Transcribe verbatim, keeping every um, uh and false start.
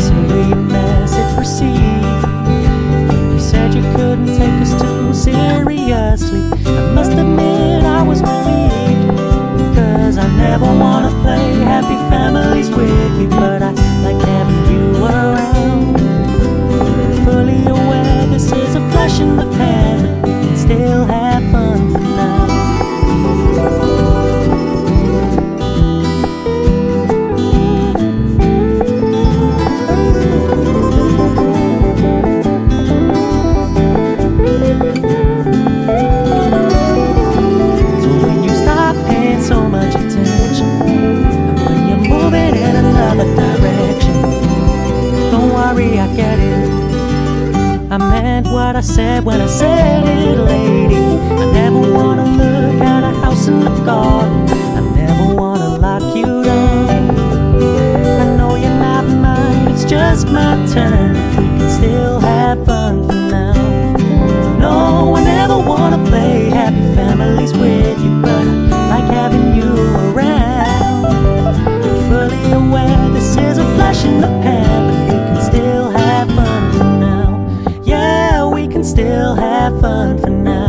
see your message received. You said you couldn't take us too seriously. I must admit I was relieved, cause I never wanna play happy families with you, but I like having you around. Fully aware this is a flash in the pan, but we can still have fun for now. So when you stop paying so much attention, and when you're moving in another direction, don't worry, I get it. I meant what I said when I said it, lady. I never wanna look at a house in the garden. I never wanna lock you down. I know you're not mine, it's just my turn. We can still have fun for now. No, I never wanna play happy families with you, but I like having you around. I'm fully aware this is a flash in the pan, but we can still have fun for now. Yeah, we can still have fun for now.